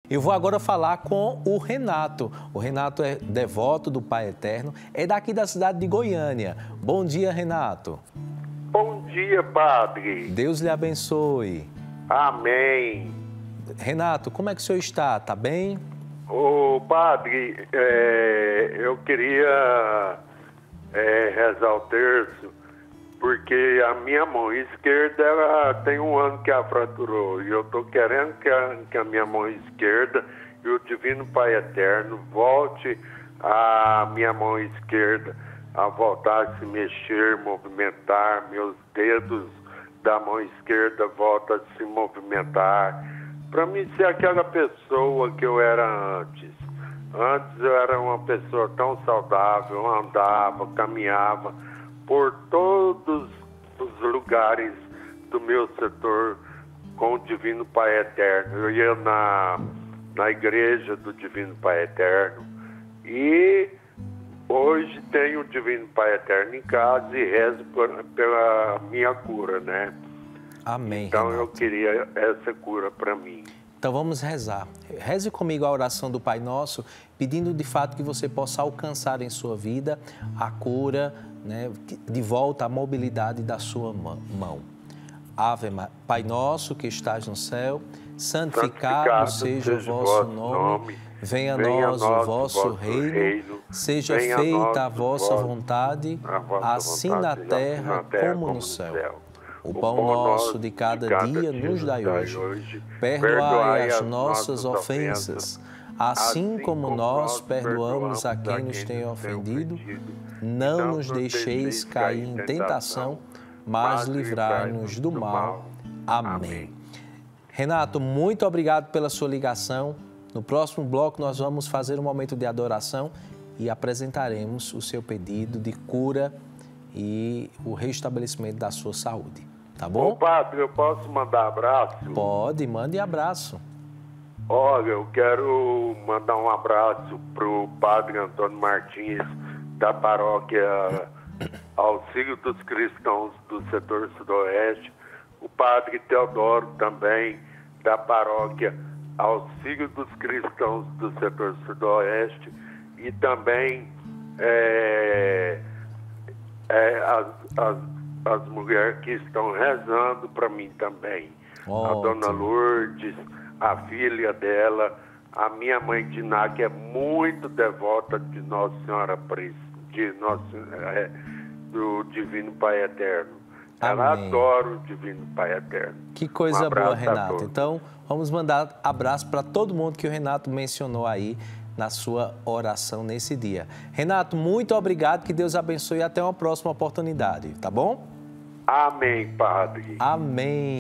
Eu vou agora falar com o Renato. O Renato é devoto do Pai Eterno, é daqui da cidade de Goiânia. Bom dia, Renato. Bom dia, padre. Deus lhe abençoe. Amém. Renato, como é que o senhor está? Está bem? Ô, padre, eu queria rezar o terço, porque a minha mão esquerda, ela tem um ano que ela fraturou, e eu estou querendo que a minha mão esquerda e o Divino Pai Eterno volte a minha mão esquerda a voltar a se mexer, movimentar, meus dedos da mão esquerda voltam a se movimentar, para mim ser aquela pessoa que eu era antes. Antes eu era uma pessoa tão saudável, andava, caminhava por todos os lugares do meu setor com o Divino Pai Eterno. Eu ia na igreja do Divino Pai Eterno e hoje tenho o Divino Pai Eterno em casa e rezo pela minha cura, né? Amém, Então Renato. eu queria essa cura para mim. Então vamos rezar. Reze comigo a oração do Pai Nosso, pedindo de fato que você possa alcançar em sua vida a cura, né, de volta à mobilidade da sua mão. Pai Nosso que estás no céu, santificado seja o vosso nome, venha a nós o vosso reino, seja feita a vossa vontade, assim na terra como no céu. O pão nosso de cada dia nos dai hoje. Perdoai as nossas ofensas, assim como nós perdoamos a quem nos tem ofendido. Não nos deixeis cair em tentação, mas livrai-nos do mal. Amém. Renato, muito obrigado pela sua ligação. No próximo bloco nós vamos fazer um momento de adoração e apresentaremos o seu pedido de cura e o restabelecimento da sua saúde. Tá bom? Ô, padre, eu posso mandar abraço? Pode, mande abraço. Olha, eu quero mandar um abraço pro padre Antônio Martins, da paróquia Auxílio dos Cristãos do setor sudoeste, o padre Teodoro também, da paróquia Auxílio dos Cristãos do setor sudoeste, e também as mulheres que estão rezando para mim também. A dona Lourdes, a filha dela, a minha mãe Diná, que é muito devota de Nossa Senhora do Divino Pai Eterno. Ela adora o Divino Pai Eterno. Que coisa boa, Renato. Então, vamos mandar abraço para todo mundo que o Renato mencionou aí na sua oração nesse dia. Renato, muito obrigado, que Deus abençoe e até uma próxima oportunidade, tá bom? Amém, padre. Amém.